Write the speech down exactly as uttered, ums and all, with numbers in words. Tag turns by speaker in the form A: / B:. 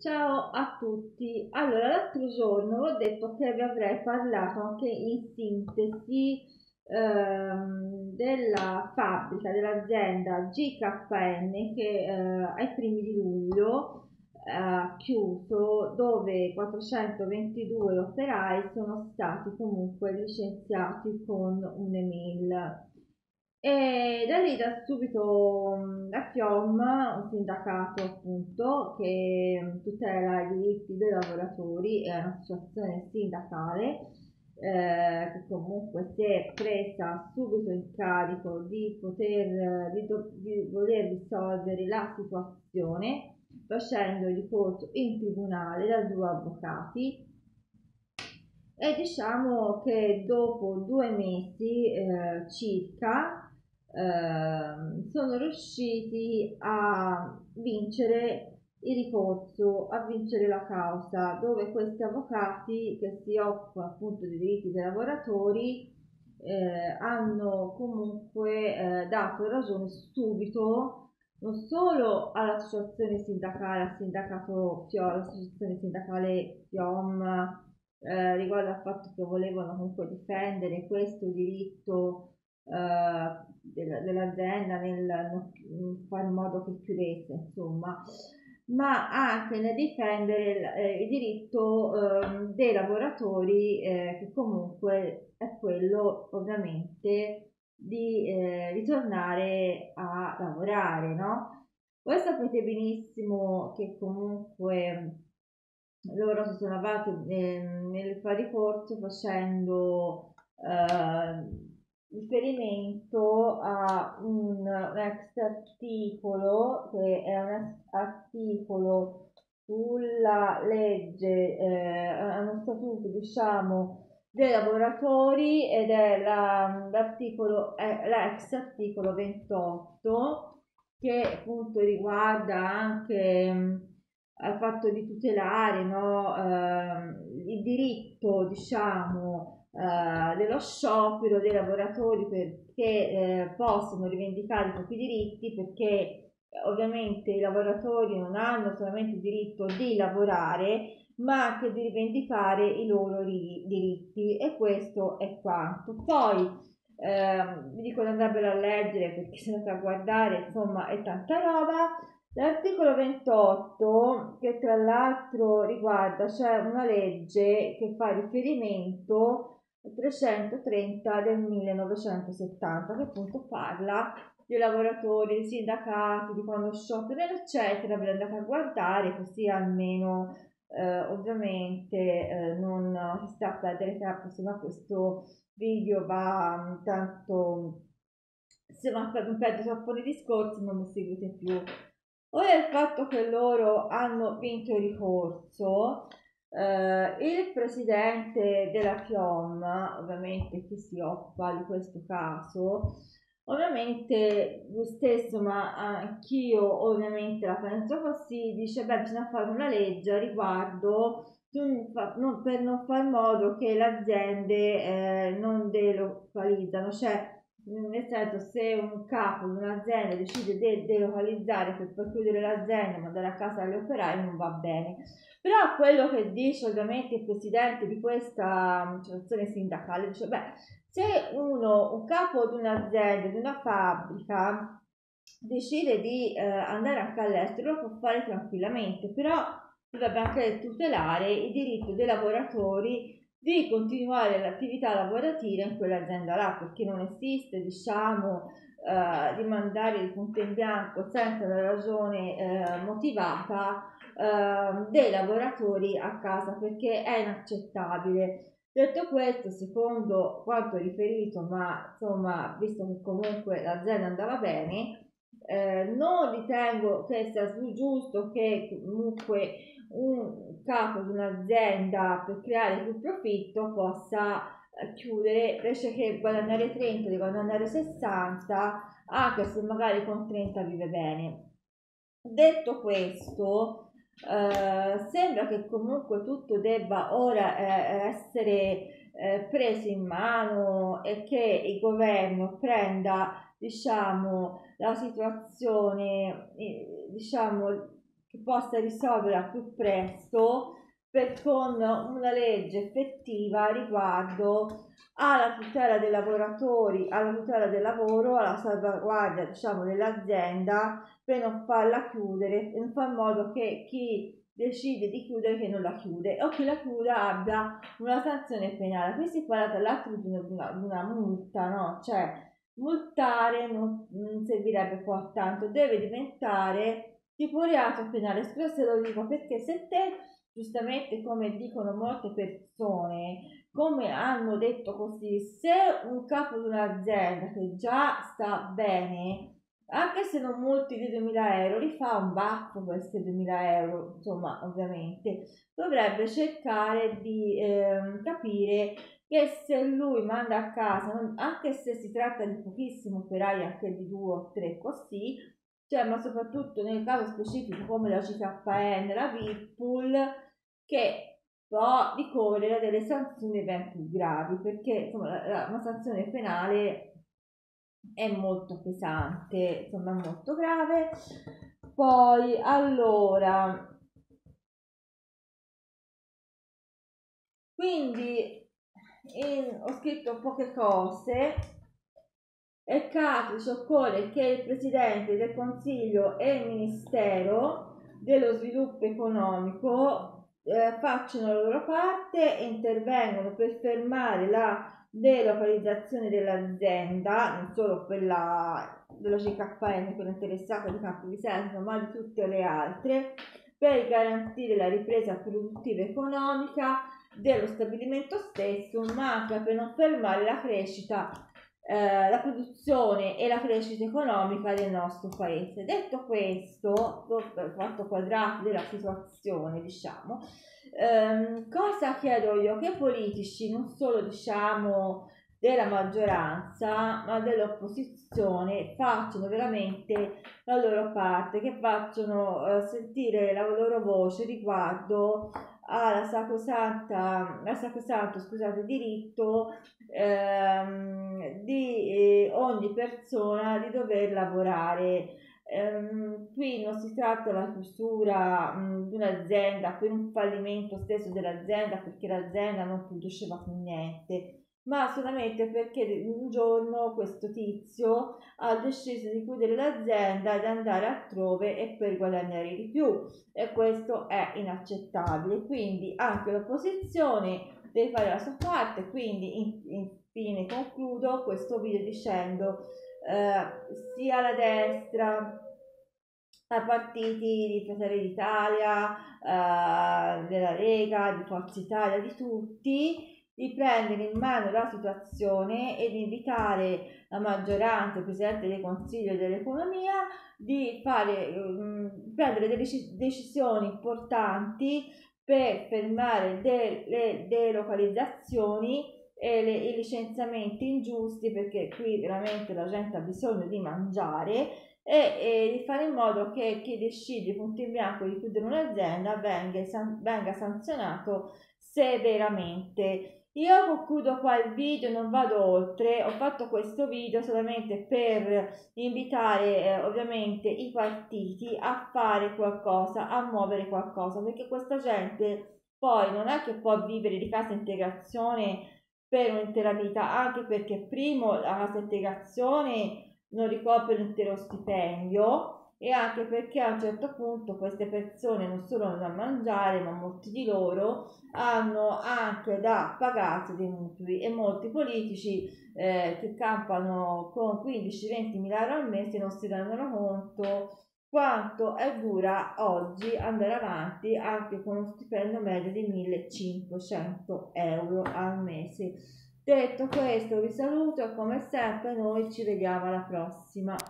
A: Ciao a tutti. Allora, l'altro giorno ho detto che vi avrei parlato anche in sintesi ehm, della fabbrica, dell'azienda G K N che eh, ai primi di luglio eh, ha chiuso, dove quattrocentoventidue operai sono stati comunque licenziati con un'email. E da lì da subito mh, la FIOM, un sindacato appunto che mh, tutela i diritti dei lavoratori, è un'associazione sindacale eh, che comunque si è presa subito in carico di poter di, do- di voler risolvere la situazione facendo ricorso in tribunale da due avvocati e diciamo che dopo due mesi eh, circa ehm, sono riusciti a vincere il ricorso, a vincere la causa, dove questi avvocati che si occupano appunto dei diritti dei lavoratori eh, hanno comunque eh, dato ragione subito non solo all'associazione sindacale, al sindacato FIOM, all'associazione sindacale FIOM eh, riguardo al fatto che volevano comunque difendere questo diritto eh, della- dell'azienda nel non fare in modo che chiudesse, insomma, ma anche nel difendere il, eh, il diritto ehm, dei lavoratori, eh, che comunque è quello ovviamente di eh, ritornare a lavorare, no? Voi sapete benissimo che comunque loro si sono lavati ehm, nel fare ricorso facendo eh, riferimento a un, un ex articolo che è un ex articolo sulla legge, eh, a uno statuto diciamo dei lavoratori ed è la- l'articolo, è l'ex articolo ventotto che appunto riguarda anche mh, al fatto di tutelare, no, ehm, il diritto, diciamo, eh, dello sciopero dei lavoratori perché eh, possono rivendicare i propri diritti, perché eh, ovviamente i lavoratori non hanno solamente il diritto di lavorare, ma anche di rivendicare i loro ri- diritti, e questo è quanto. Poi ehm, vi dico di andarvelo a leggere perché se andate a guardare, insomma, è tanta roba. L'articolo ventotto, che tra l'altro riguarda, c'è una legge che fa riferimento al trecentotrenta del millenovecentosettanta, che appunto parla dei lavoratori, dei sindacati, di quando scioperano, eccetera. Ve lo andate a guardare così almeno eh, ovviamente eh, non si sta a perdere tempo, se no questo video va mm, tanto, se va a perdere troppo nei discorsi non mi seguite più. Ora il fatto che loro hanno vinto il ricorso, eh, il presidente della FIOM, ovviamente chi si occupa di questo caso, ovviamente lui stesso, ma anch'io ovviamente la penso così, dice beh bisogna fare una legge a riguardo per non far modo che le aziende eh, non delocalizzano, cioè nel senso, se un capo di un'azienda decide di delocalizzare per poi chiudere l'azienda e mandare a casa gli operai non va bene. Però quello che dice ovviamente il presidente di questa associazione sindacale dice beh, se uno, un capo di un'azienda, di una fabbrica decide di eh, andare anche all'estero lo può fare tranquillamente, però dovrebbe anche tutelare il diritto dei lavoratori di continuare l'attività lavorativa in quell'azienda là, perché non esiste, diciamo, eh, di mandare il punto in bianco senza una ragione eh, motivata eh, dei lavoratori a casa, perché è inaccettabile. Detto questo, secondo quanto riferito, ma insomma, visto che comunque l'azienda andava bene, eh, non ritengo che sia giusto che comunque un capo di un'azienda per creare più profitto possa eh, chiudere invece che guadagnare trenta di guadagnare sessanta, anche se magari con trenta vive bene. Detto questo, eh, sembra che comunque tutto debba ora eh, essere eh, preso in mano e che il governo prenda, diciamo, la situazione, eh, diciamo, che possa risolvere al più presto per, con una legge effettiva riguardo alla tutela dei lavoratori, alla tutela del lavoro, alla salvaguardia, diciamo, dell'azienda, per non farla chiudere, per non far in modo che chi decide di chiudere che non la chiude, o chi la chiuda abbia una sanzione penale. Qui si parla tra l'altro di una, di una multa, no? Cioè multare non, non servirebbe poi a tanto, deve diventare tipo reato penale. Spesso lo dico perché se te, giustamente come dicono molte persone, come hanno detto così, se un capo di un'azienda che già sta bene, anche se non molti di duemila euro, li fa un baffo questi duemila euro, insomma, ovviamente dovrebbe cercare di ehm, capire che se lui manda a casa, anche se si tratta di pochissimi operai, anche di due o tre così, cioè, ma soprattutto nel caso specifico come la C K N, la Whirlpool, che può ricorrere delle sanzioni ben più gravi, perché insomma la, la, una sanzione penale è molto pesante, insomma molto grave. Poi allora, quindi in, ho scritto poche cose. È caso occorre che il Presidente del Consiglio e il Ministero dello Sviluppo Economico eh, facciano la loro parte e intervengono per fermare la delocalizzazione dell'azienda, non solo quella della C K N, quella interessata di Campo Vicento, ma di tutte le altre, per garantire la ripresa produttiva e economica dello stabilimento stesso, ma anche per non fermare la crescita, eh, la produzione e la crescita economica del nostro paese. Detto questo, ho fatto quadrato della situazione, diciamo, ehm, cosa chiedo io? Che i politici, non solo diciamo della maggioranza ma dell'opposizione, facciano veramente la loro parte, che facciano eh, sentire la loro voce riguardo alla sacrosanta, al sacrosanto, scusate, diritto ehm, di eh, ogni persona di dover lavorare. Ehm, qui non si tratta della chiusura mh, di un'azienda, per un fallimento stesso dell'azienda, perché l'azienda non produceva più niente, ma solamente perché un giorno questo tizio ha deciso di chiudere l'azienda ed andare altrove e per guadagnare di più, e questo è inaccettabile. Quindi anche l'opposizione deve fare la sua parte. Quindi infine concludo questo video dicendo eh, sia la destra, ai partiti di Fratelli d'Italia, eh, della Lega, di Forza Italia, di tutti, di prendere in mano la situazione e di invitare la maggioranza, il Presidente del Consiglio dell'Economia, di fare, mh, prendere delle decisioni importanti per fermare delle delocalizzazioni e le, i licenziamenti ingiusti, perché qui veramente la gente ha bisogno di mangiare, e, e di fare in modo che chi decide punto in bianco di chiudere un'azienda venga, san, venga sanzionato severamente. Io concludo qua il video, non vado oltre. Ho fatto questo video solamente per invitare eh, ovviamente i partiti a fare qualcosa, a muovere qualcosa, perché questa gente poi non è che può vivere di cassa integrazione per un'intera vita, anche perché primo la cassa integrazione non ricopre l'intero stipendio, e anche perché a un certo punto queste persone non solo hanno da mangiare, ma molti di loro hanno anche da pagarsi dei mutui, e molti politici eh, che campano con quindici venti mila euro al mese non si rendono conto quanto è dura oggi andare avanti anche con uno stipendio medio di millecinquecento euro al mese. Detto questo vi saluto e come sempre noi ci vediamo alla prossima.